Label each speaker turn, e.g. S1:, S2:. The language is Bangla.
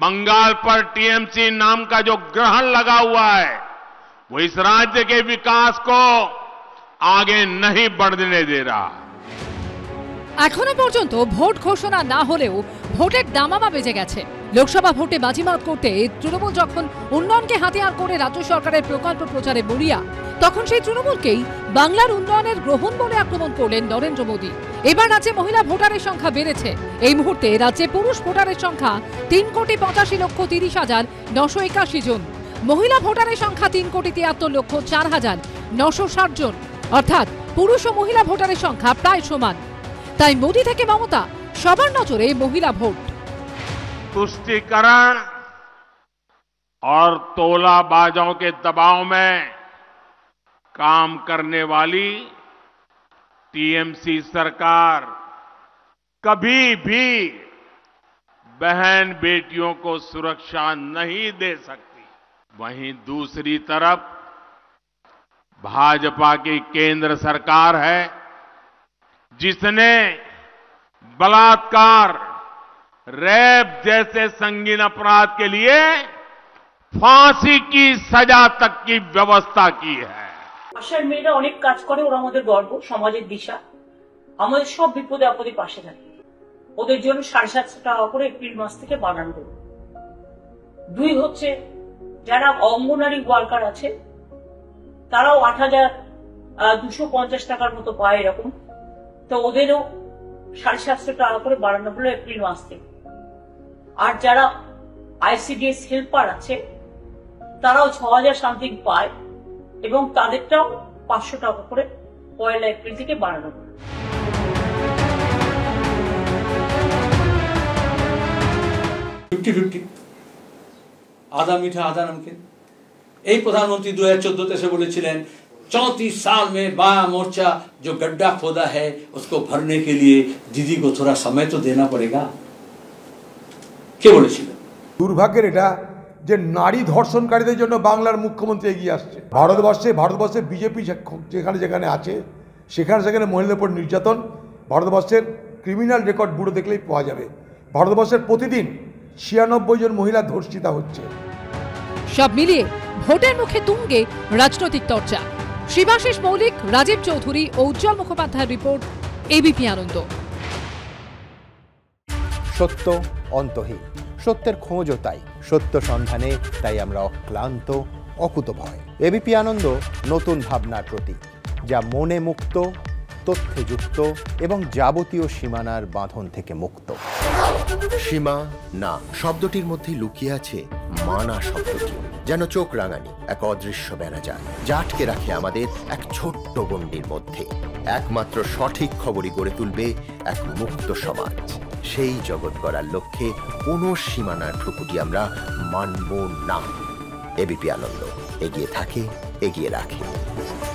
S1: बंगाल पर टीएमसी नाम का जो ग्रहण लगा हुआ है वो इस राज्य के विकास को आगे नहीं बढ़ने दे रहा।
S2: এখনো পর্যন্ত ভোট ঘোষণা না হলেও ভোটের দামামা বেজে গেছে। লোকসভা ভোটে বাজিমাত করতে তৃণমূল যখন উন্নয়নকে হাতিয়ার করে রাজ্য সরকারের প্রকল্প প্রচারে মরিয়া, তখন সেই তৃণমূলকেই বাংলার উন্নয়নের গ্রহণ বলে আক্রমণ করলেন নরেন্দ্র মোদী। এবার রাজ্যে মহিলা ভোটারের সংখ্যা বেড়েছে। এই মুহূর্তে রাজ্যে পুরুষ ভোটারের সংখ্যা 3,85,981 জন। মহিলা ভোটারের সংখ্যা 3,73,04,960 জন, অর্থাৎ পুরুষ ও মহিলা ভোটারের সংখ্যা প্রায় সমান। তাই মোদী থেকে মমতা সবার নজরে মহিলা ভোট।
S1: तुष्टीकरण और तोलाबाजों के दबाव में काम करने वाली टीएमसी सरकार कभी भी बहन बेटियों को सुरक्षा नहीं दे सकती। वहीं दूसरी तरफ भाजपा की केंद्र सरकार है जिसने बलात्कार, रेप जैसे संगीन अपराध के लिए फांसी की सजा तक की व्यवस्था की है।
S3: আশার মেয়েরা অনেক কাজ করে, ওরা আমাদের গর্ব, সমাজের দিশা, আমাদের সব বিপদে আপদে পাশে থাকে। ওদের জন্য 750 টাকা করে এপ্রিল মাস থেকে বাড়ানো দেব। 2 হচ্ছে যারা অঙ্গনারী ওয়ার্কার আছে তারাও 8,250 টাকার মতো পায় এরকম, তো ওদেরও 750 টাকা করে বাড়ানো হলো এপ্রিল মাস থেকে। আর যারা আইসিডিএস হেল্পার আছে তারাও 6,000 সামথিং পায় এবং তাদেরটাও 500 টাকা করে 1 এপ্রিল থেকে বাড়ানো হলো।
S4: 50-50, आधा मीठा आधा नमकीन। এই প্রধানমন্ত্রী 2014 से বলেছিলেন 34 साल में बाया मोर्चा जो गड्ढा खोदा है उसको भरने के लिए दीदी को थोड़ा समय तो देना पड़ेगा। কে বলেছিলেন?
S5: দুর্ভাগ্যের এটা যে নারী ধর্ষণকারীদের জন্য বাংলার মুখ্যমন্ত্রী এগিয়ে আসছে। ভারতবর্ষে বিজেপি যেখানে যেখানে আছে সেখানে মহিলাদের উপর নির্যাতন ভারতবর্ষের ক্রিমিনাল রেকর্ড ব্যুরো দেখলেই পাওয়া যাবে। ভারতবর্ষের প্রতিদিন 96 জন মহিলা ধর্ষিতা হচ্ছে।
S2: সব মিলিয়ে ভোটের মুখে তুঙ্গে রাজনৈতিক চর্চা। শিবাশিস মৌলিক, রাজীব চৌধুরী ও উজ্জ্বল মুখোপাধ্যায়ের রিপোর্ট, এবিপি আনন্দ।
S6: সত্য অন্তহীন, সত্যের খোঁজও তাই, সত্য সন্ধানে তাই আমরা অক্লান্ত, অকুতভয়। এবিপি আনন্দ নতুন ভাবনার প্রতীক, যা মনে মুক্ত, তথ্যে যুক্ত এবং যাবতীয় সীমানার বাঁধন থেকে মুক্ত।
S7: সীমা না শব্দটির মধ্যে লুকিয়ে আছে মানা শব্দটি, যেন চোখ রাঙানি এক অদৃশ্য বেড়াজাল যা আটকে রাখে আমাদের এক ছোট্ট গণ্ডির মধ্যে। একমাত্র সঠিক খবরই গড়ে তুলবে এক মুক্ত সমাজ। সেই জগৎ গড়ার লক্ষ্যে কোনো সীমানার ঠুকুটি আমরা মানব না। এবিপি আনন্দ এগিয়ে থাকে, এগিয়ে রাখে।